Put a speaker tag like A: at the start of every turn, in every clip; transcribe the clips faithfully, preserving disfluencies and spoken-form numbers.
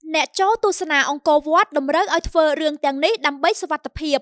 A: អ្នកចូលទស្សនាអង្គរវត្តតម្រូវឲ្យធ្វើរឿងទាំងនេះដើម្បីសុវត្ថិភាព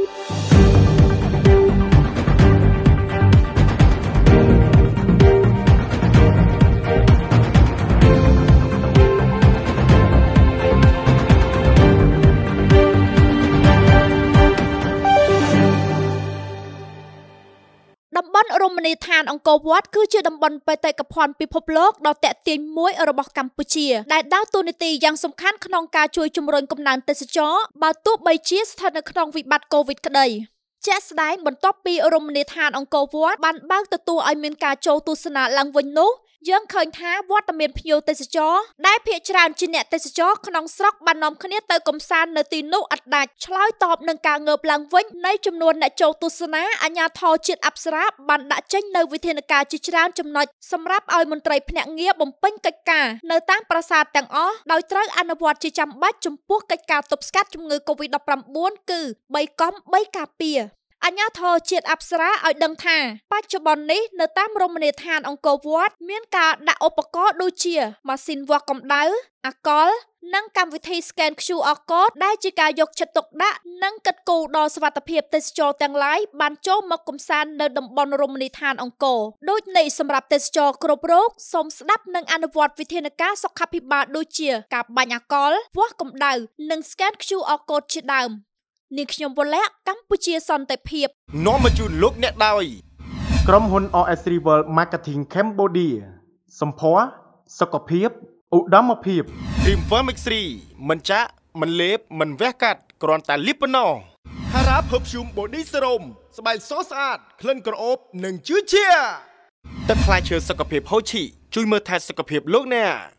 A: តំបន់រមណីយដ្ឋានអង្គរវត្តគឺជាតំបន់បេតិកភណ្ឌពិភពលោកដ៏ទាក់ទាញមួយរបស់កម្ពុជាដែលដើរតួនាទីយ៉ាងសំខាន់ក្នុងការជួយជំរុញកំណើនទេសចរណ៍បើទោះបីជាស្ថិតនៅក្នុងវិបត្តិកូវីដក្តីជាក់ស្ដែងបន្ទាប់ពីរមណីយដ្ឋានអង្គរវត្តបានបើកទទួលឲ្យមានការចូលទស្សនាឡើងវិញនោះយើងឃើញថាវត្តមានភ្ញៀវទេសចរដែលភាគច្រើនជាអ្នកទេសចរក្នុងស្រុកបាននាំគ្នាទៅកំសាន្តនៅទីនោះឥតដាច់ឆ្លើយតបនឹងការងើបឡើងវិញនៃចំនួនអ្នកចូលទស្សនាអាជ្ញាធរជាតិអប្សរាបានដាក់ចេញនូវវិធានការជាច្រើនចំណុចសម្រាប់ឲ្យមន្ត្រីភ្នាក់ងារបំពេញកិច្ចការនៅតាមប្រាសាទទាំងអស់ដោយត្រូវអនុវត្តជាចាំបាច់ចំពោះកិច្ចការទប់ស្កាត់ជំងឺ កូវីដ ដប់ប្រាំបួន គឺ បី កុំ បី ការពារអាជ្ញាធរជាតិអប្សរាឲ្យដឹងថាបច្ចុប្បន្ននេះនៅតាមរមណីយដ្ឋានអង្គរវត្តមានការដាក់ឧបករណ៍ដូចជាម៉ាស៊ីនវាស់កម្ដៅអាល់កុលនិងកម្មវិធី Scan ខ្យូ អារ Code ដែលជាការយកចិត្តទុកដាក់និងកិត្តគូរដល់សុវត្ថិភាពទេសចរទាំងឡាយបានចូលមកកំសាន្តនៅតំបន់រមណីយដ្ឋានអង្គរដូចនេះសម្រាប់ទេសចរគ្រប់រូបសូមស្ដាប់និងអនុវត្តវិធានការសុខាភិបាលដូចជាការបាញ់អាល់កុលវាស់កម្ដៅនិង Scan ខ្យូ អារ Code ជាដើមនាងខ្ញុំវលៈកម្ពុជាសន្តិភាព
B: នាំមកជូនលោកអ្នកដោយ
C: ក្រុមហ៊ុន អ អេស Rival Marketing Cambodia សម្ផស្សសុខភាពឧត្តមភាព
B: Cream Firmix មិនចាក់មិនលេបមិនវះកាត់គ្រាន់តែលាបប៉ុណ្ណោះ Hara Perfume Body Serum ស្បែកសស្អាតក្លិនក្រអូបនិងជឿជាក់ទឹកផ្លែឈើសុខភាពហូឈីជួយមើលថែសុខភាពលោកអ្នក